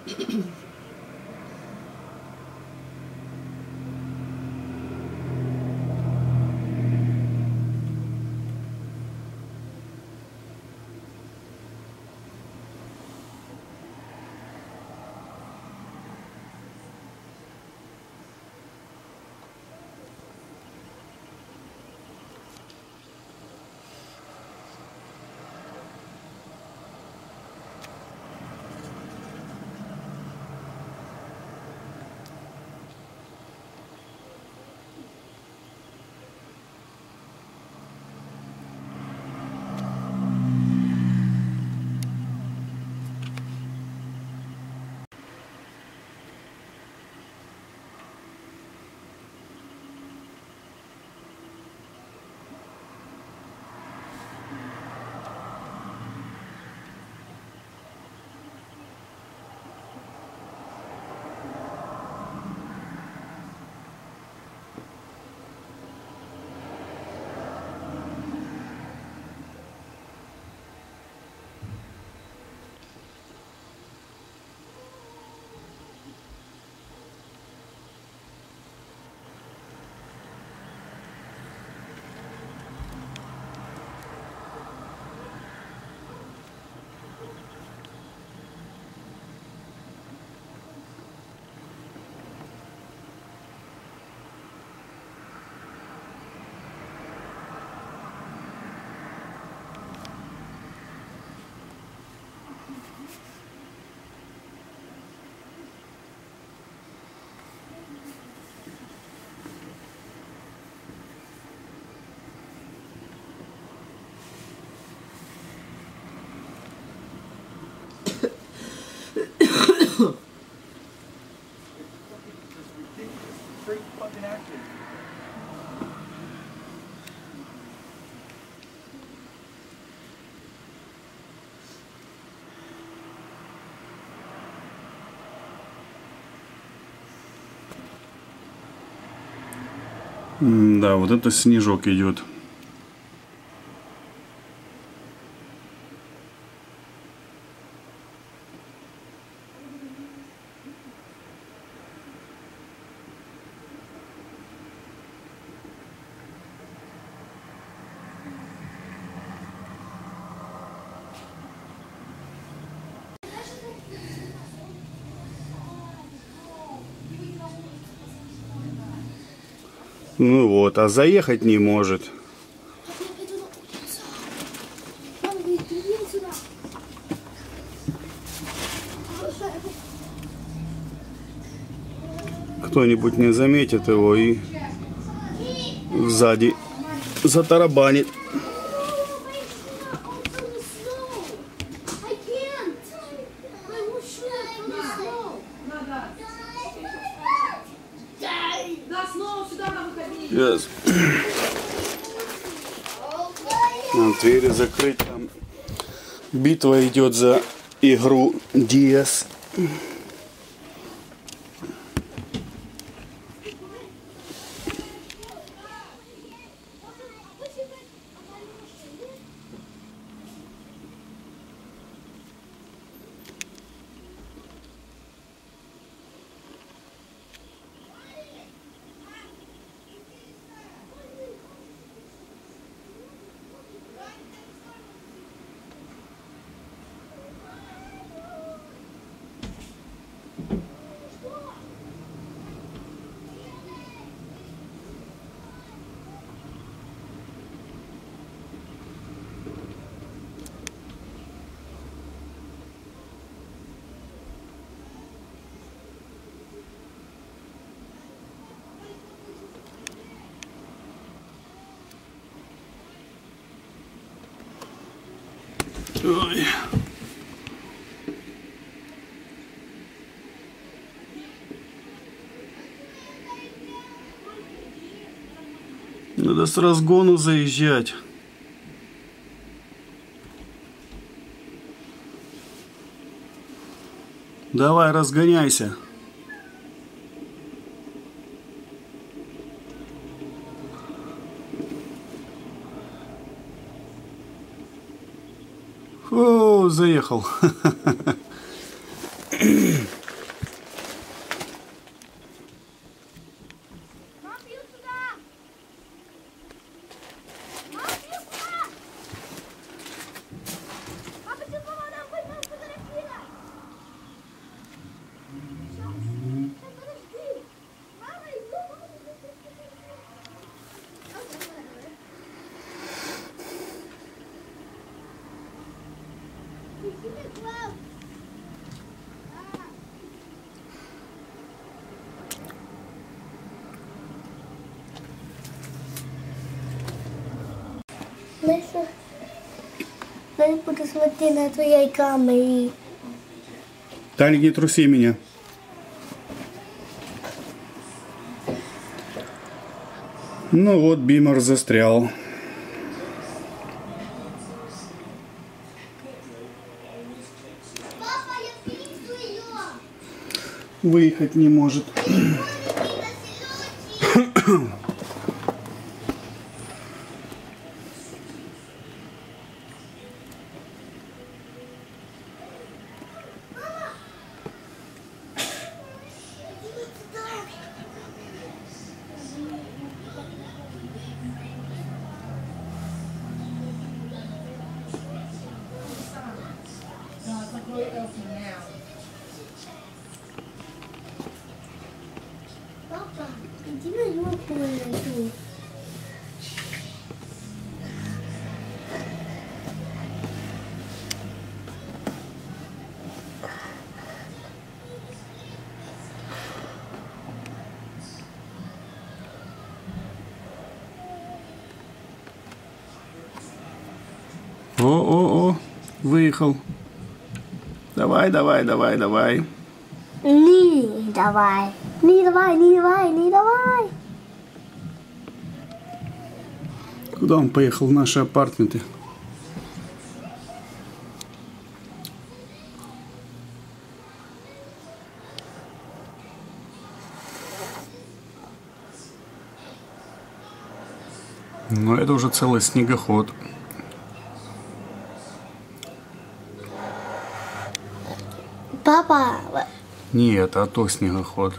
Да, вот это снежок идет. Ну вот, а заехать не может. Кто-нибудь не заметит его и сзади затарабанит. Yes. Двери закрыть. Там битва идет за игру DS. Ой. Надо с разгону заезжать. Давай, разгоняйся. О, заехал. Я буду смотреть на твоей камере. Талик, не труси меня. Ну вот, бимер застрял. Папа, я принесу ее. Выехать не может. Папа, иди на его комнату. О, выехал. Давай, давай, давай, давай. Не давай. Не давай, не давай, не давай. Куда он поехал? В наши апартаменты. Но это уже целый снегоход. Папа, Нет, а то снегоход.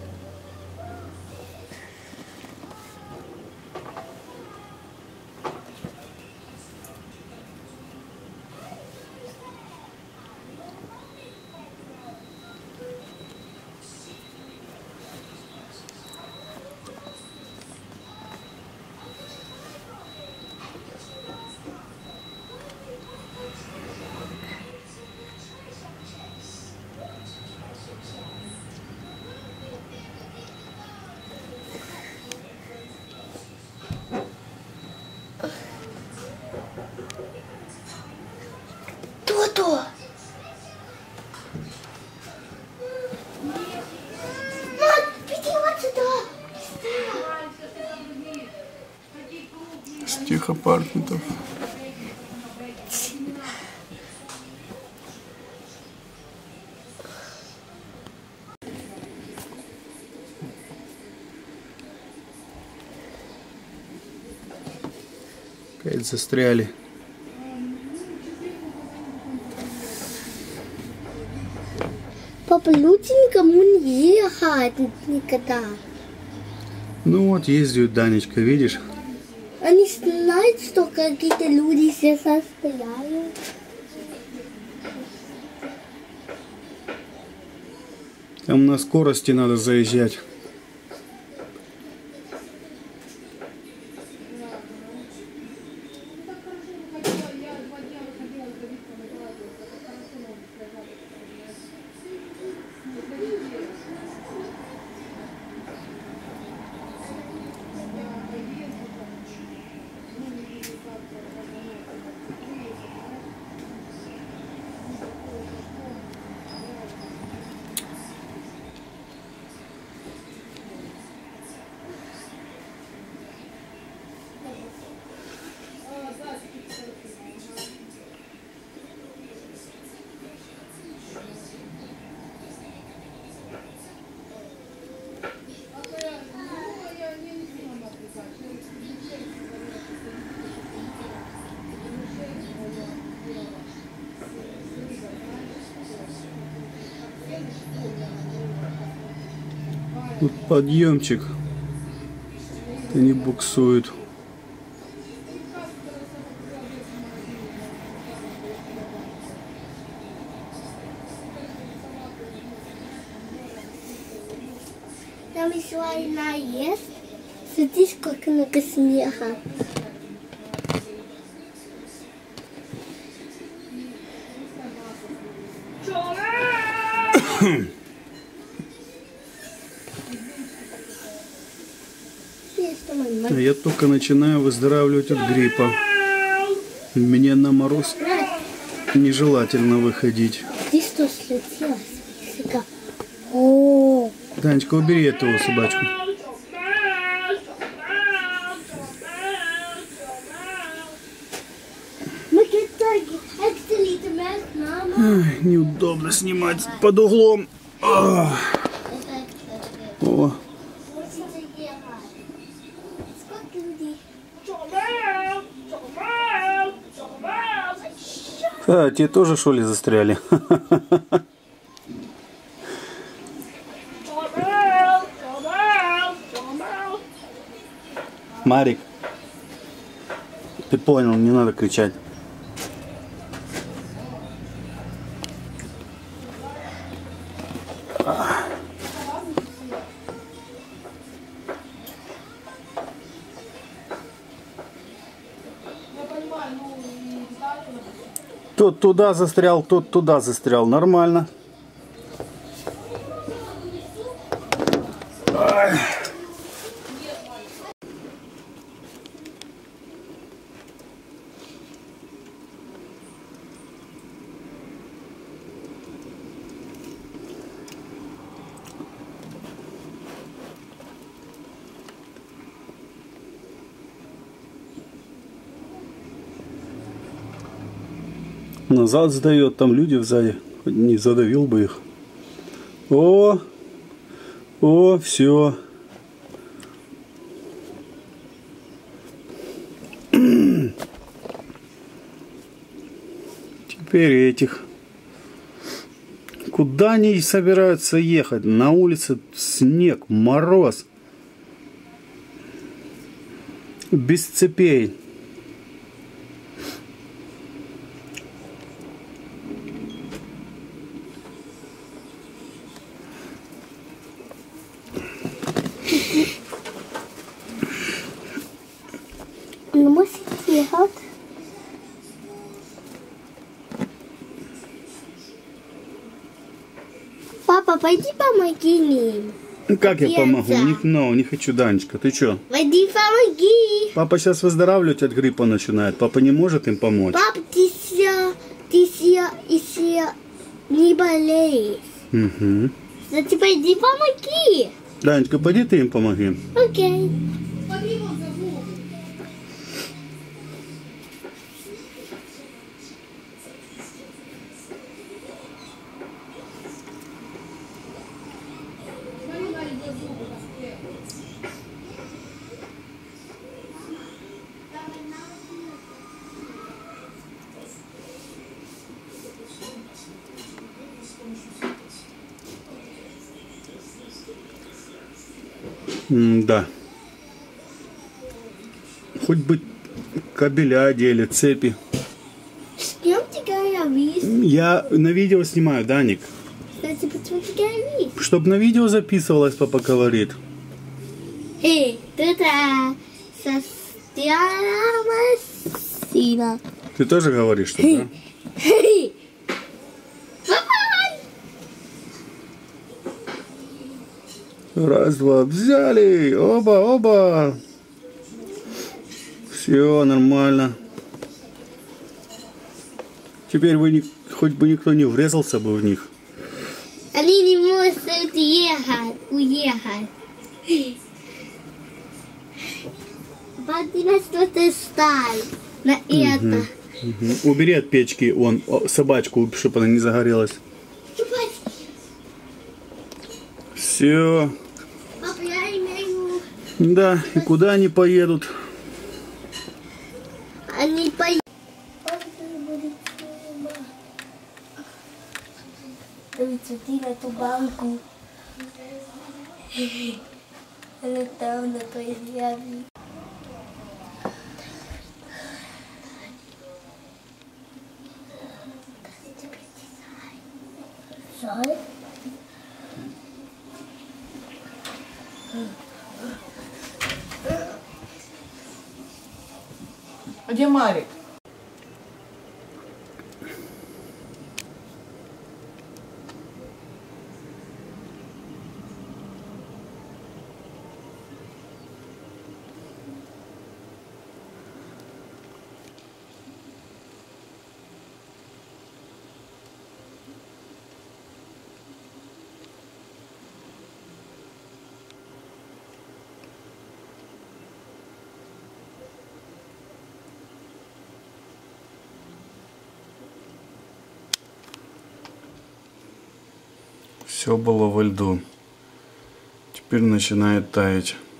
кто-то. Мам, иди вот сюда. С тех апартаментов. Опять застряли. Папа, люди никому не ехать никогда. Ну вот, ездят, Данечка, видишь? Они знают, что какие-то люди здесь стоят. Там на скорости надо заезжать. Тут подъемчик, они буксуют. Там еще одна есть. Смотри, сколько много снега. Я только начинаю выздоравливать от гриппа. Мне на мороз нежелательно выходить. Ты что слетела с языка? О, Танечка, убери эту собачку. Ай, неудобно снимать под углом. О, а, те тоже, что ли, застряли? Марик, ты понял, не надо кричать. Тот туда застрял, тот туда застрял. Нормально. Ай. Назад сдает, там люди сзади. Не задавил бы их. О, все. Теперь этих. Куда они собираются ехать? На улице снег, мороз. Без цепей. ну muss ich ехать. Папа, пойди помоги им. Как я помогу? Не хочу, Данечка. Ты что? Пойди помоги. Папа сейчас выздоравливать от гриппа начинает. Папа не может им помочь. Папа, ты не болеешь. Угу. Значит, пойди помоги. Данечка, пойди ты им помоги. Окей. Да. Хоть бы кабеля одели, цепи. С кем ты говоришь? Я на видео снимаю, Даник. Кстати, почему ты говоришь? Чтоб на видео записывалось, папа говорит. Эй, тут состяла машина. Ты тоже говоришь, что да? Эй! Раз, два, взяли. Оба. Все нормально. Теперь вы хоть бы никто не врезался бы в них. Они не могут уехать. Папа, на что-то стал. На это. Убери от печки собачку, чтобы она не загорелась. Все. Папа, я имею... Да, и куда они поедут? Они поедут. Ты на ту банку. Она там на поезде. Жаль. А где Марик? Все было во льду. Теперь начинает таять.